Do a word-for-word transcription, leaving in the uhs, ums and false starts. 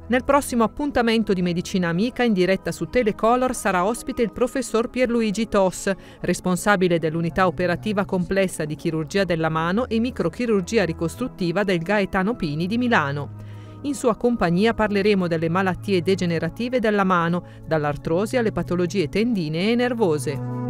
Nel prossimo appuntamento di Medicina Amica in diretta su Telecolor sarà ospite il professor Pierluigi Toss, responsabile dell'unità operativa complessa di chirurgia della mano e microchirurgia ricostruttiva del Gaetano Pini di Milano. In sua compagnia parleremo delle malattie degenerative della mano, dall'artrosi alle patologie tendinee e nervose.